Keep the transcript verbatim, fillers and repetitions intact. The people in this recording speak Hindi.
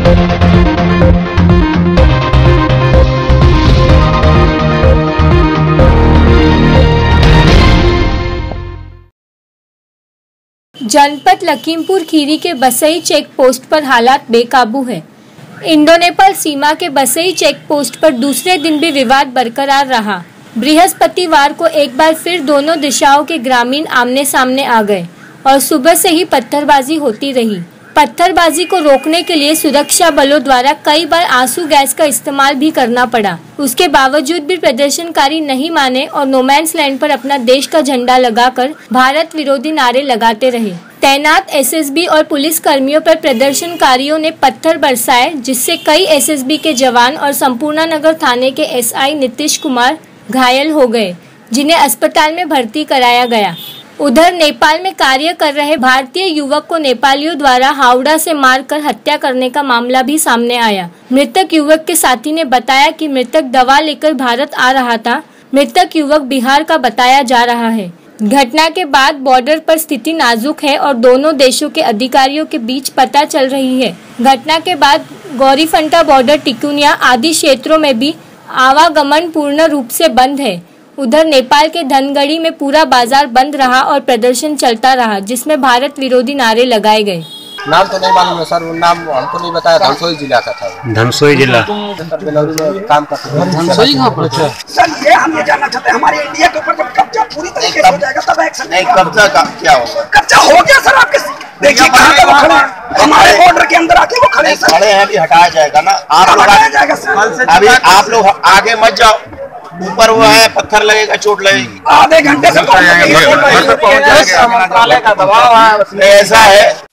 जनपद लखीमपुर खीरी के बसई चेक पोस्ट पर हालात बेकाबू है। इंडो नेपाल सीमा के बसई चेक पोस्ट पर दूसरे दिन भी विवाद बरकरार रहा। बृहस्पतिवार को एक बार फिर दोनों दिशाओं के ग्रामीण आमने सामने आ गए और सुबह से ही पत्थरबाजी होती रही। पत्थरबाजी को रोकने के लिए सुरक्षा बलों द्वारा कई बार आंसू गैस का इस्तेमाल भी करना पड़ा। उसके बावजूद भी प्रदर्शनकारी नहीं माने और नोमैंस लैंड पर अपना देश का झंडा लगाकर भारत विरोधी नारे लगाते रहे। तैनात एसएसबी और पुलिस कर्मियों पर प्रदर्शनकारियों ने पत्थर बरसाए, जिससे कई एसएसबी के जवान और संपूर्ण नगर थाने के एसआई नीतीश कुमार घायल हो गए, जिन्हें अस्पताल में भर्ती कराया गया। उधर नेपाल में कार्य कर रहे भारतीय युवक को नेपालियों द्वारा हावड़ा से मारकर हत्या करने का मामला भी सामने आया। मृतक युवक के साथी ने बताया कि मृतक दवा लेकर भारत आ रहा था। मृतक युवक बिहार का बताया जा रहा है। घटना के बाद बॉर्डर पर स्थिति नाजुक है और दोनों देशों के अधिकारियों के बीच पता चल रही है। घटना के बाद गौरीफंटा बॉर्डर, टिकुनिया आदि क्षेत्रों में भी आवागमन पूर्ण रूप से बंद है। उधर नेपाल के धनगढ़ी में पूरा बाजार बंद रहा और प्रदर्शन चलता रहा, जिसमें भारत विरोधी नारे लगाए गए। नाम तो नहीं मालूम है सर, वो नाम हमको नहीं बताया। धनसोई जिला का था। धनसोई जिला काम करते हैं। धनसोई कहाँ पर? सर ये हम ये जानना चाहते हैं, हमारे इंडिया के ऊपर जब कब्जा पूरी तरीके से हो जाएगा तब एक्शन। नहीं, कब्जा का क्या होगा? कब्जा हो गया सर, आपके देखिए कहाँ पे वो खड़े हैं, हमारे बॉर्डर के अंदर आके वो खड़े हैं। खड़े हैं, अभी हटाया जाएगा ना। आप लोग हटाया जाएगा सर। अभी आप लोग आगे मत जाओ, ऊपर वो है, पत्थर लगेगा, चोट लगेगी। आधे घंटे से ऐसा है